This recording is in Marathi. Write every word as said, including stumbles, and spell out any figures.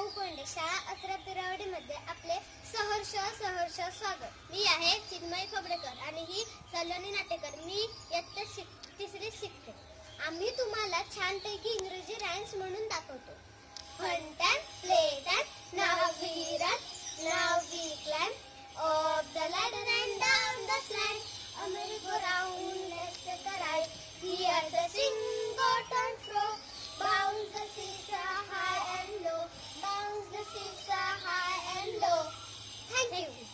कोंडे शाळा अकरा पिरावडीमध्ये आपले सहर्ष सहर्ष स्वागत. मी आहे चिन्मय खोबरेकर आणि ही सलोनी नाटेकर. मी इयत्ता शिक तिसरी शिकते. आम्ही तुम्हाला छानपैकी इंग्रजी राईम्स म्हणून दाखवतो. Fun time, play time, now we run, now we climb up the ladder and down the slide. A merry-go-round, let's take a ride. Hear the sing, go turn fro, bounce the seesaw high and low, bounce the seesaw high and low. Thank you.